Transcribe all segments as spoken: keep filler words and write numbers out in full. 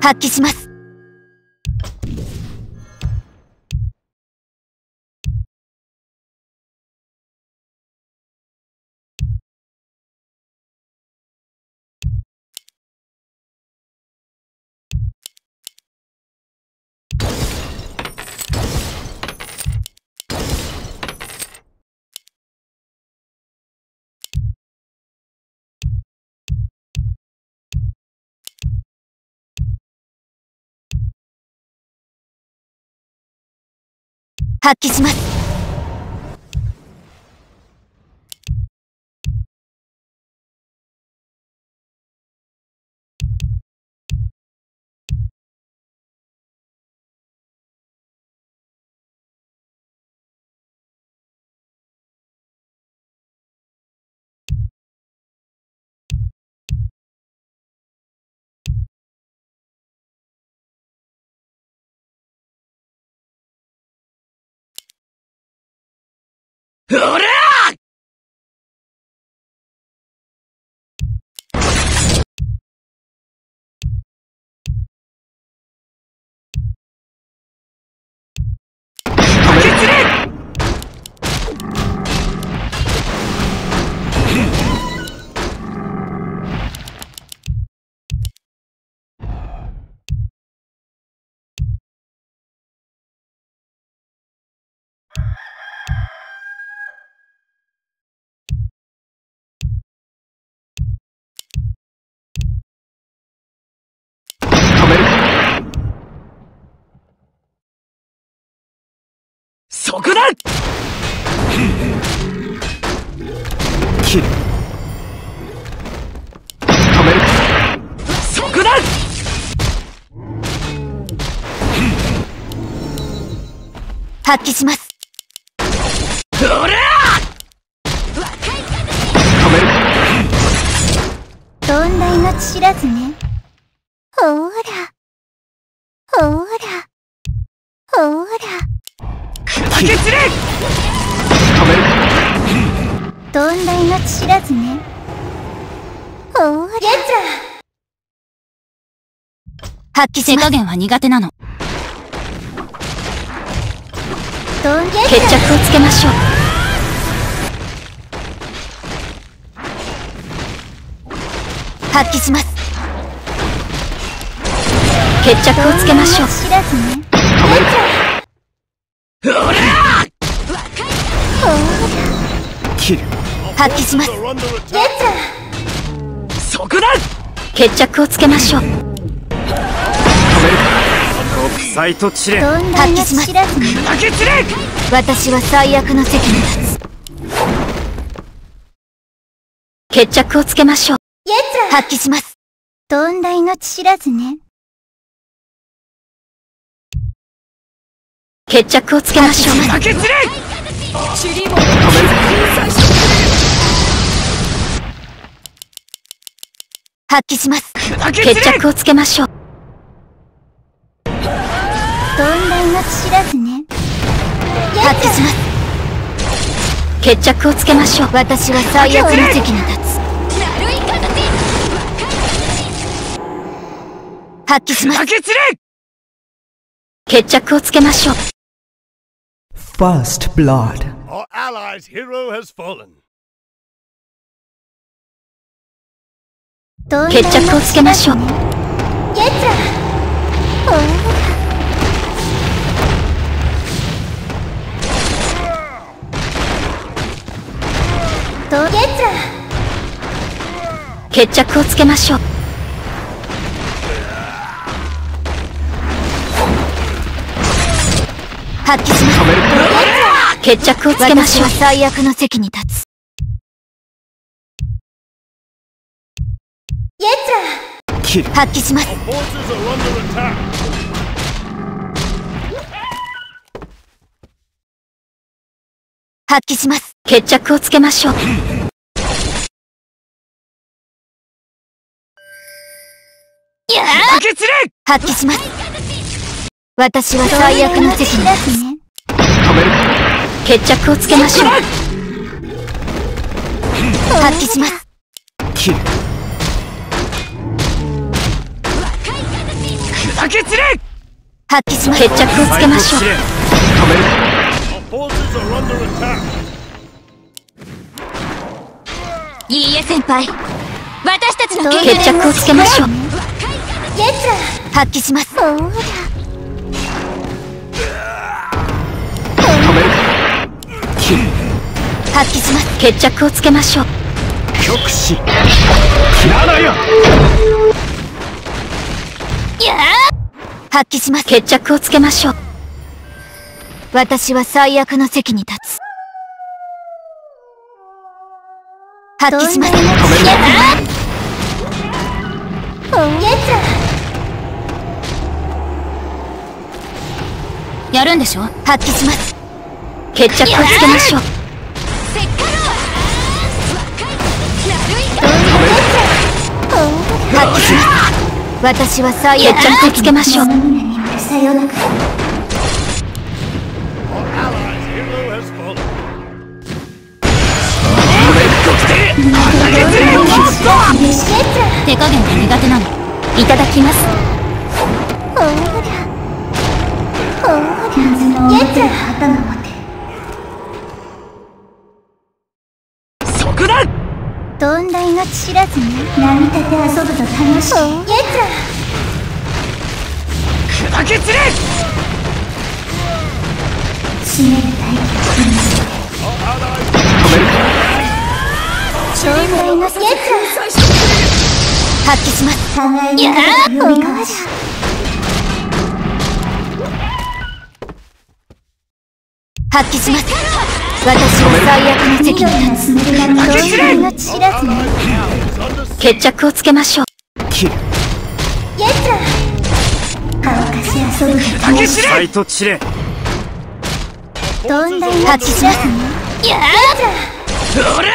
発揮します。発揮します。 おらー！そこだ！ 切る。止める。 そこだ！ 発揮します。 おらー！ 止める。 問題の知らずね。ほーら。ほーら。ほーら。 砕け散れ！ 止める。 問題の知らずね。ほーら。発揮します。手加減は苦手なの。決着をつけましょう。発揮します。決着をつけましょう。知らずね。 おらー！ 切る。 発揮します。 そこだ！ 決着をつけましょう。 国際と知れ。 発揮します。 砕け散れ！ 私は最悪の席に立つ。決着をつけましょう。発揮します。問題の知らずね。決着をつけましょう。 砕け散れ！ 発揮します。決砕け散れ！ 着をつけましょう。問題の知らずね。発揮します。決着をつけましょう。私は最悪の席に立つ。発揮します。 砕け散れ！ 決着をつけましょう。 First blood. Our allies' hero has fallen. 決着をつけましょう。決着をつけましょう。発揮します。決着をつけましょう。私は最悪の席に立つ。 切る。 発揮します。 Our forces are under attack. 発揮します。決着をつけましょう。 砕け散れ！ 発揮します。私は最悪の席に立つね。決着をつけましょう。発揮します。 切る。 砕砕け散れ。 発揮します。決着をつけましょう。 止める。 Our forces are under attack. いいえ先輩、私たちの決着をつけましょう。発揮します。 止める。切る。 発揮します。決着をつけましょう。 極死。切らないよ。 発揮します。決着をつけましょう。私は最悪の席に立つ。発揮します。やるんでしょ。発揮します。決着をつけましょう。発揮します。私は最悪。決着をつけましょう。 Our allies' hero has fallen. 手加減が苦手なの。いただきます。 そこだ。 問題が知らずに波立て遊ぶと楽しい。 砕け散れ。 締める大気を問題が知らず発揮します。互いに呼び交わし発揮します。私は最悪の責任を詰める問題が知らずに決着をつけましょう。 切る。 乾かし遊ぶと砕け散れ。 サイトチレ。 問題が発揮します。 そりゃ。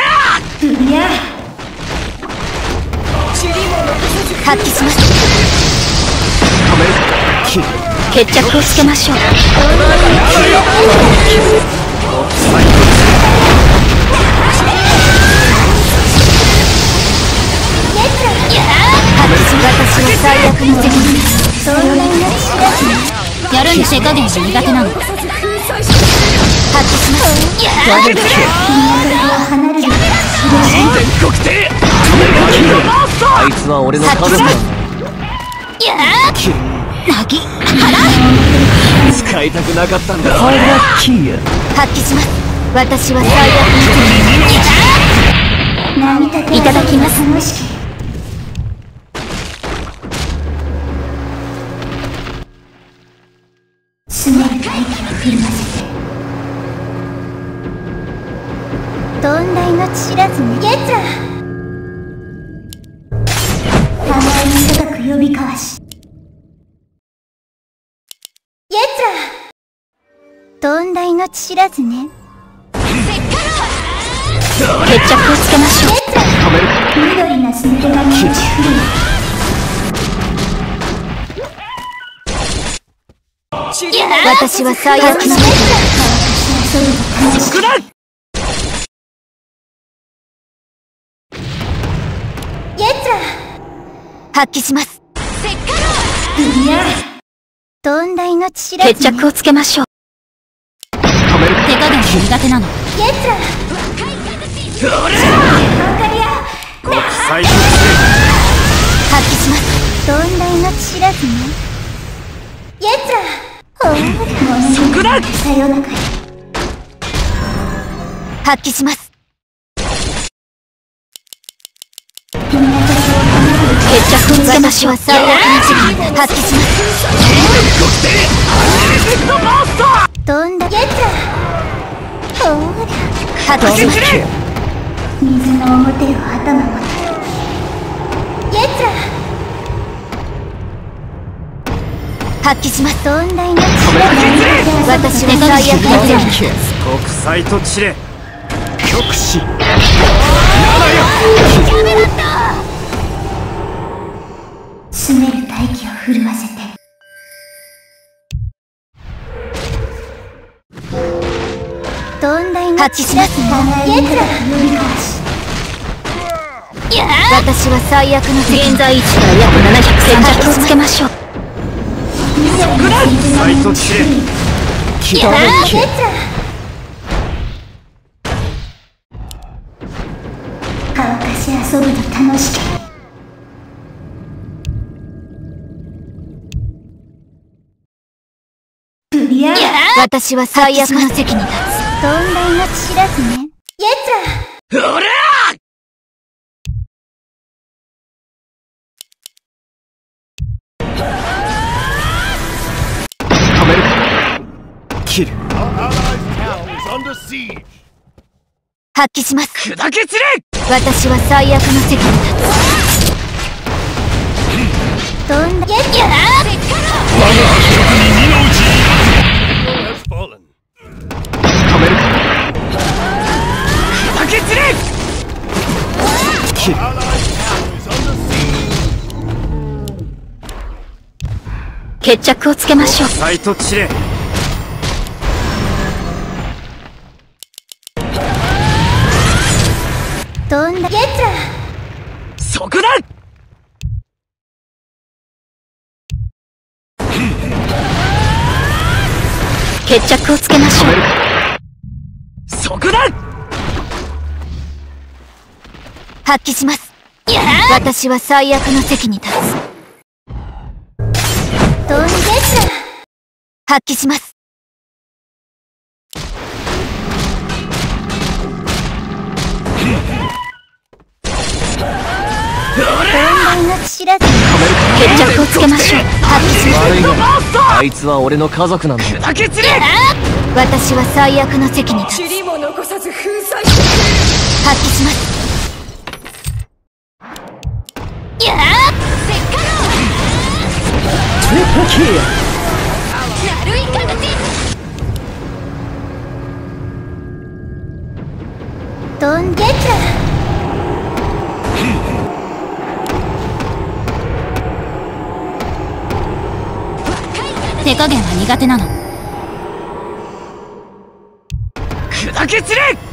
発揮します。 止める。切る。 決着をつけましょう。私は最悪の責任。そんなにやるんで手加減が苦手なの。発揮します。やるでしょ。 全国で。 あいつは俺の家族だ。切る。 なぎ使いたくなかったんだ。これラッキーや。 発揮します。私は最悪の責任。いただきます。詰める大気を振るわせて問題が知らずにゲッツラ互いに高く呼び交わしゲッツラ問題が知らずね決着をつけましょう。緑なスネルが満ち降る私は最悪のそこだ。 発揮します。問題が知らず決着をつけましょう。手加減が苦手なの。 サイトチレ。 発揮します。問題が知らずねそこだ。 発揮します。決着をつけましょう。最悪の時間発揮します。飛んだゲッツ発揮します。水の表を頭までゲッツ発揮します。問題が知らない私は最悪の責任。 国サイトチレ。極死。やめろっと。 詰める大気を震わせて問題が知らずにゲッツラ呼び交わし私は最悪の現在位置から約ななひゃく決着をつけましょう。 サイトチレキやダメーキ乾かし遊ぶの楽しくクリア私は最悪の席に立つ問題の知らずねやつらおら止めるキル Our allies' town is under siege. 発揮します砕け散れ私は最悪の席に立つどんだやつら Has fallen. 止める砕け散れキル Allies' town is under siege. 決着をつけましょうサイトチレどんだやつらそこだ決着をつけましょうそこだ発揮します私は最悪の席に立つどんだやつら発揮します問題の知らず決着をつけましょう発揮します悪いがあいつは俺の家族なんだ砕け散れ私は最悪の席に立つ塵も残さず粉砕して発揮しますやートリプルキル悪い形どんでつら手加減は苦手なの砕け散れ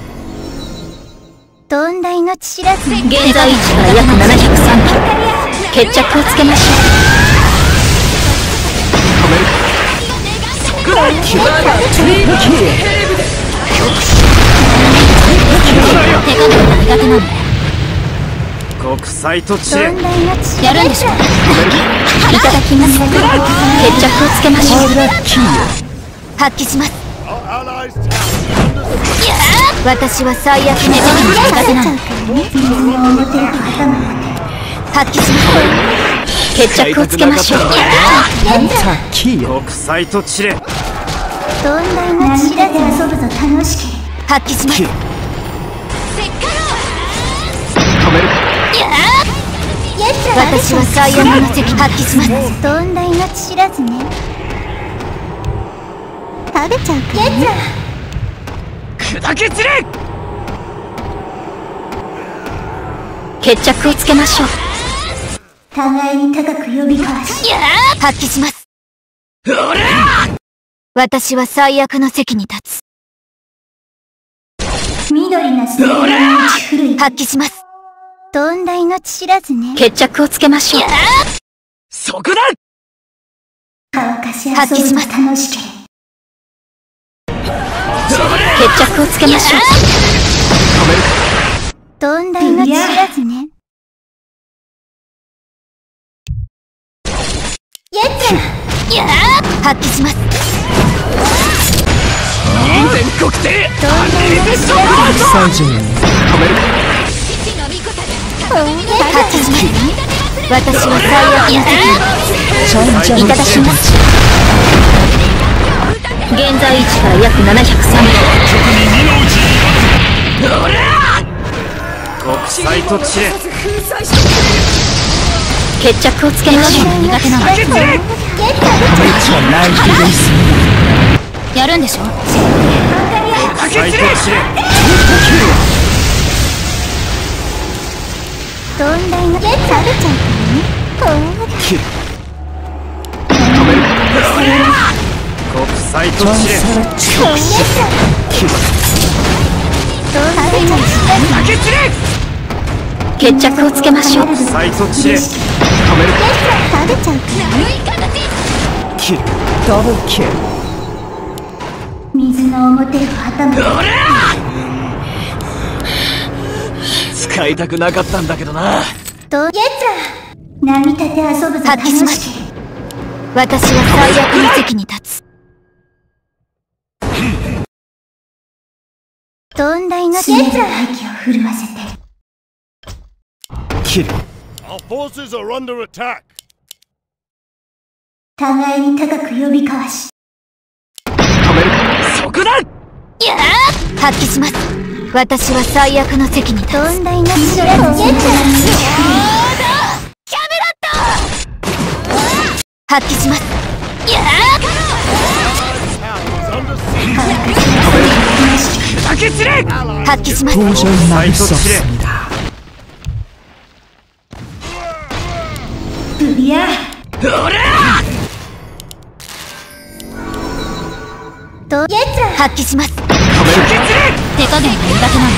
問題の知らず現在位置は約ななひゃくさんキロ決着をつけましょそこだトリプルキルう手加減は苦手なの国際とチレ問題の知やるんでしょいただきます決着をつけましょう発揮します Our allies' town is under siege. 私は最悪の席に苦手なの発揮します決着をつけましょう国際とチレ問題の知らず遊ぶぞ楽しく発揮します止める私は最悪の席発揮します問題の知らずね食べちゃうかね砕け散れ決着をつけましょう互いに高く呼び交わし発揮しますおら私は最悪の席に立つ緑が捨てられない古い発揮します問題の知らずね決着をつけましょうそこだ乾かし発揮します楽しけ決着をつけましょう問題の知らずねやつらやー発揮します人間国定問題の知らずさんじゅうに止める発揮します私は最悪の席にいただきます現在位置から約ななひゃくさんキロ国際とチレ決着をつけましょう苦手なのやるんでしょ国際とチレ問題の食べちゃうからねキル止める国際とチレキル砕け散れ決着をつけましょう国際とチレ止める食べちゃうからねキキルダブルキル。 水の表をはためて。 使いたくなかったんだけどな。 とやつら波立て遊ぶぞ。発揮します。私は最悪の席に立つ。とんだ命やつら息を震わせて。 キル。 Our forces are under attack. 互いに高く呼び交わし。 止めるか。 そこだ。 やー発揮します。私は最悪の席に立つ。とんだ命やつら。キャメラット発揮します。や砕け散れ。 ー発揮します。 사이ト치레。 ブリアほら。 とやつら発揮します。 止めるか。 手加減が苦手な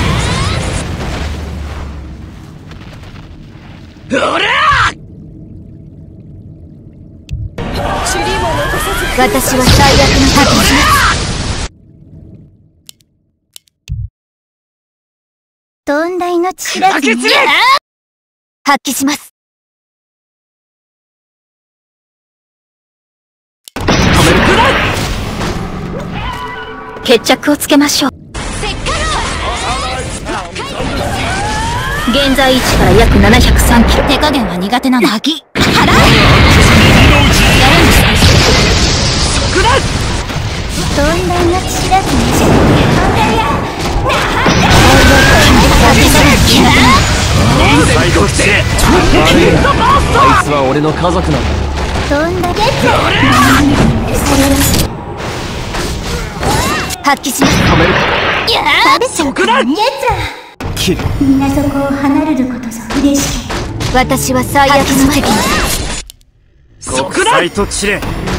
の。 ほら。 私は最悪の発揮します。とんだ命知らずに発揮します。決着をつけましょう。現在位置から約ななひゃくさんキロ。手加減は苦手なの。鍵払う。やるんです。 そこだ。 とんだ命知らずにじゃサイトチレ。あいつは俺の家族なんだ。 とんだやつ発揮します。 止めるか。 やーそこだ。 やつらキル。 皆そこを離れることぞ嬉しい。私は最悪の席に。 そこだ。 サイトチレ。